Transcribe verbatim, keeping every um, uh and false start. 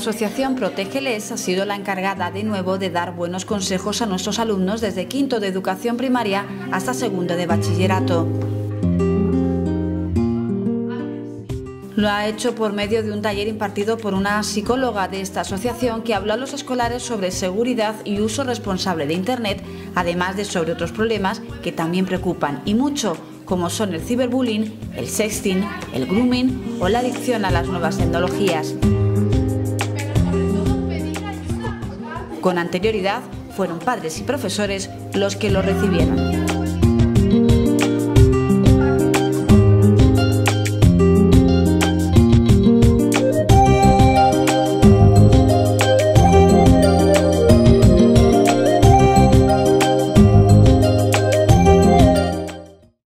asociación Protégeles ha sido la encargada de nuevo de dar buenos consejos a nuestros alumnos desde quinto de educación primaria hasta segundo de bachillerato. Lo ha hecho por medio de un taller impartido por una psicóloga de esta asociación que habló a los escolares sobre seguridad y uso responsable de Internet, además de sobre otros problemas que también preocupan y mucho, como son el ciberbullying, el sexting, el grooming o la adicción a las nuevas tecnologías. Con anterioridad, fueron padres y profesores los que lo recibieron.